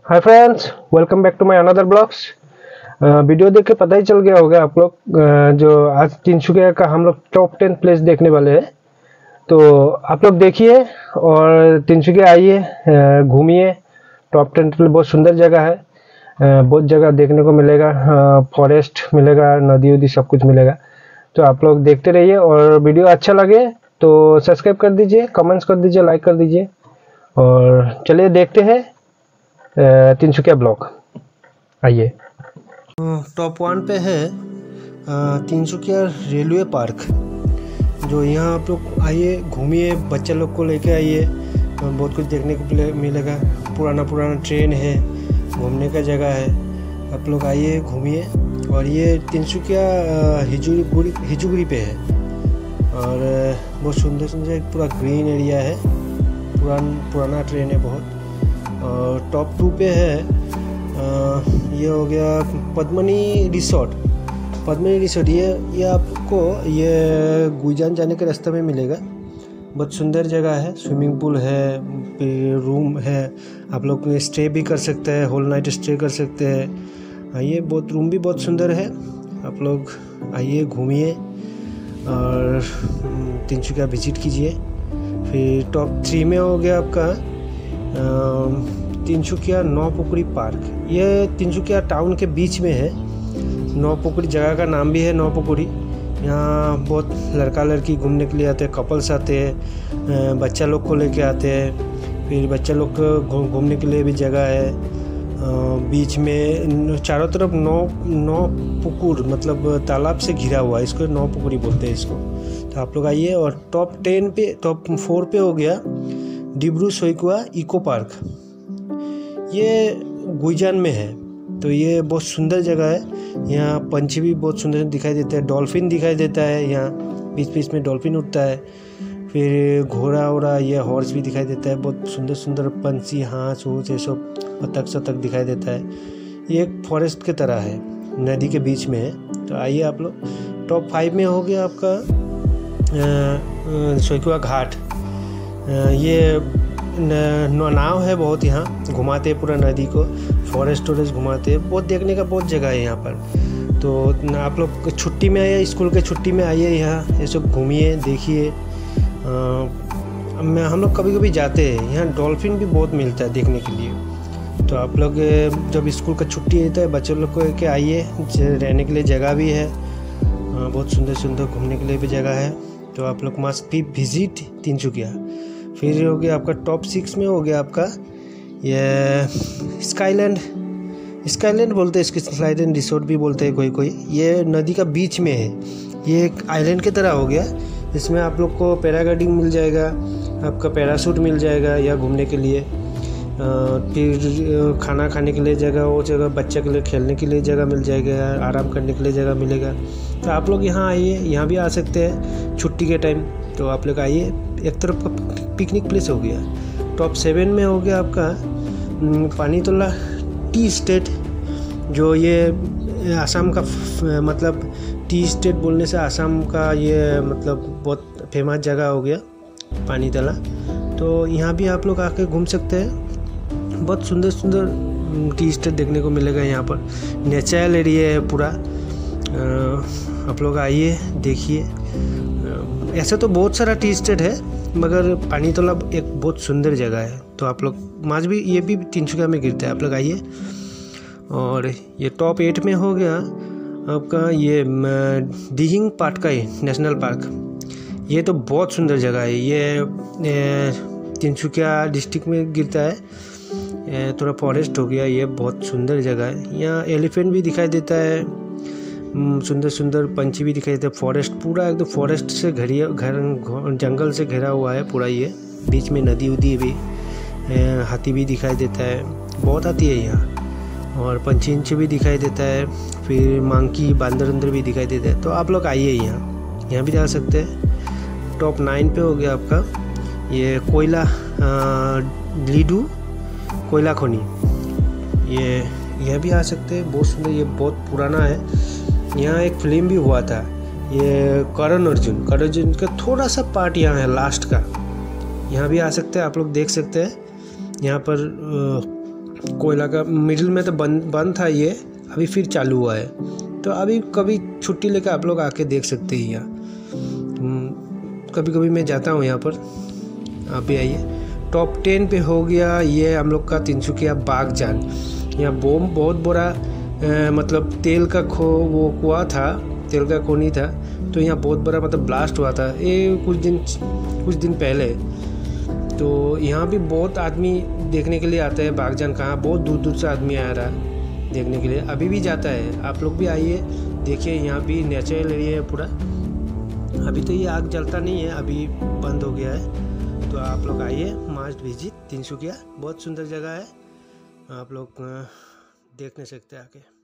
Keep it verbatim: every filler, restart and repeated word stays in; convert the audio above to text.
Hi friends, welcome back to my another blogs. Video देख के पता ही चल गया होगा आप लोग, uh, जो आज तिनसुकिया का हम लोग टॉप टेन प्लेस देखने वाले हैं। तो आप लोग देखिए और तिनसुकिया आइए, uh, घूमिए। टॉप टेन प्लेस बहुत सुंदर जगह है, uh, बहुत जगह देखने को मिलेगा, फॉरेस्ट uh, मिलेगा, नदी उदी सब कुछ मिलेगा। तो आप लोग देखते रहिए और वीडियो अच्छा लगे तो सब्सक्राइब कर दीजिए, कमेंट्स कर दीजिए, लाइक कर दीजिए। और चलिए देखते हैं तिनसुकिया ब्लॉग। आइए। टॉप वन पे है तिनसुकिया रेलवे पार्क, जो यहाँ आप लोग आइए, घूमिए, बच्चे लोग को लेके आइए, बहुत कुछ देखने को मिलेगा। पुराना पुराना ट्रेन है, घूमने का जगह है। आप लोग आइए, घूमिए। और ये तिनसुकिया हिजुगुरी हिजुगुरी पे है और बहुत सुंदर सुंदर पूरा ग्रीन एरिया है। पुरान पुराना ट्रेन है बहुत। और टॉप टू पे है आ, ये हो गया पद्मनी रिसोर्ट। पद्मनी रिसोर्ट ये ये आपको ये गुईजान जाने के रास्ते में मिलेगा। बहुत सुंदर जगह है, स्विमिंग पूल है, रूम है, आप लोग स्टे भी कर सकते हैं, होल नाइट स्टे कर सकते हैं। आइए, बहुत रूम भी बहुत सुंदर है। आप लोग आइए, घूमिए और तिनसुकिया विजिट कीजिए। फिर टॉप थ्री में हो गया आपका तिनसुकिया नौपुकुरी पार्क। ये तिनसुकिया टाउन के बीच में है। नौपुकुरी जगह का नाम भी है नौपुकुरी। यहाँ बहुत लड़का लड़की घूमने के लिए आते हैं, कपल्स आते हैं, बच्चा लोग को लेके आते हैं। फिर बच्चा लोग को घूमने के लिए भी जगह है। बीच में चारों तरफ नौ नौ पुकुर मतलब तालाब से घिरा हुआ है, इसको नौपुकुरी बोलते हैं इसको। तो आप लोग आइए। और टॉप टेन पे टॉप फोर पे हो गया डिब्रू सोईकुआ इको पार्क। ये गुईजान में है, तो ये बहुत सुंदर जगह है। यहाँ पंछी भी बहुत सुंदर दिखाई देता है, डॉल्फिन दिखाई देता है, यहाँ बीच बीच में डॉल्फिन उठता है। फिर घोड़ा वोड़ा या हॉर्स भी दिखाई देता है। बहुत सुंदर सुंदर पंछी, हाँस वूस ये सब बतख सतक दिखाई देता है। ये एक फॉरेस्ट की तरह है, नदी के बीच में है। तो आइए आप लोग। टॉप फाइव में हो गया आपका सोईकुआ घाट। ये नाव है, बहुत यहाँ घुमाते हैं पूरा नदी को, फॉरेस्ट वॉरेस्ट घुमाते हैं। बहुत देखने का बहुत जगह है यहाँ पर। तो आप लोग छुट्टी में आइए, स्कूल के छुट्टी में आइए, यहाँ ये सब घूमिए, देखिए। हम लोग कभी कभी जाते हैं, यहाँ डॉल्फिन भी बहुत मिलता है देखने के लिए। तो आप लोग जब स्कूल का छुट्टी रहता है, बच्चों लोग को के आइए, रहने के लिए जगह भी है, बहुत सुंदर सुंदर घूमने के लिए भी जगह है। तो आप लोग मस्ट भी विजिट तिनसुकिया। फिर हो गया आपका टॉप सिक्स में हो गया आपका ये स्काईलैंड। स्काईलैंड बोलते हैं इसके, स्काईलैंड रिसोर्ट भी बोलते हैं कोई कोई। ये नदी का बीच में है, ये एक आइलैंड की तरह हो गया। इसमें आप लोग को पैराग्लाइडिंग मिल जाएगा, आपका पैराशूट मिल जाएगा या घूमने के लिए। फिर खाना खाने के लिए जगह, वो जगह बच्चे के लिए खेलने के लिए जगह मिल जाएगा, आराम करने के लिए जगह मिलेगा। तो आप लोग यहाँ आइए, यहाँ भी आ सकते हैं छुट्टी के टाइम। तो आप लोग आइए, एक तरफ का पिकनिक प्लेस हो गया। टॉप सेवन में हो गया आपका पानीतोला टी स्टेट, जो ये आसाम का मतलब टी स्टेट बोलने से आसाम का ये मतलब बहुत फेमस जगह हो गया पानीतोला। तो यहाँ भी आप लोग आके घूम सकते हैं। बहुत सुंदर सुंदर टी स्टेट देखने को मिलेगा यहाँ पर। नेचुरल एरिया है पूरा। आप लोग आइए, देखिए। ऐसे तो बहुत सारा टी स्टेट है, मगर पानीतोला एक बहुत सुंदर जगह है। तो आप लोग माज भी, ये भी तिनसुकिया में गिरता है, आप लोग आइए। और ये टॉप एट में हो गया आपका ये दिहिंग पाटकाई नेशनल पार्क। ये तो बहुत सुंदर जगह है। ये तिनसुकिया डिस्ट्रिक्ट में गिरता है। थोड़ा फॉरेस्ट हो गया, ये बहुत सुंदर जगह है। यहाँ एलिफेंट भी दिखाई देता है, सुंदर सुंदर पंछी भी दिखाई देते हैं। फॉरेस्ट पूरा एकदम फॉरेस्ट से घरिया घर जंगल से घिरा हुआ है पूरा। ये बीच में नदी उदी भी, हाथी भी दिखाई देता है, बहुत हाथी है यहाँ। और पंछी इंछी भी दिखाई देता है। फिर मंकी, बांदर अंदर भी दिखाई देता है। तो आप लोग आइए यहाँ, यहाँ भी जा सकते हैं। टॉप नाइन पे हो गया आपका ये कोयला लीडू कोयला खनी। ये यह भी आ सकते हैं, बहुत सुंदर। ये बहुत पुराना है। यहाँ एक फिल्म भी हुआ था, ये करण अर्जुन करण अर्जुन का थोड़ा सा पार्ट यहाँ है लास्ट का। यहाँ भी आ सकते हैं, आप लोग देख सकते हैं। यहाँ पर कोयला का मिडिल में तो बंद बंद था ये, अभी फिर चालू हुआ है। तो अभी कभी छुट्टी लेकर आप लोग आके देख सकते हैं यहाँ। कभी कभी मैं जाता हूँ यहाँ पर, आप भी आइए। टॉप टेन पे हो गया ये हम लोग का तिनसुकिया बागजान। यहाँ बोम बहुत बड़ा मतलब तेल का खो वो कुआ था, तेल का खोनी था। तो यहाँ बहुत बड़ा मतलब ब्लास्ट हुआ था ये कुछ दिन कुछ दिन पहले। तो यहाँ भी बहुत आदमी देखने के लिए आता है बागजान। कहाँ बहुत दूर दूर से आदमी आ रहा है देखने के लिए, अभी भी जाता है। आप लोग भी आइए देखिए, यहाँ भी नेचुरल एरिया है पूरा। अभी तो ये आग जलता नहीं है, अभी बंद हो गया है। तो आप लोग आइए, मस्ट विजिट तिनसुकिया, बहुत सुंदर जगह है, आप लोग देख नहीं सकते आके।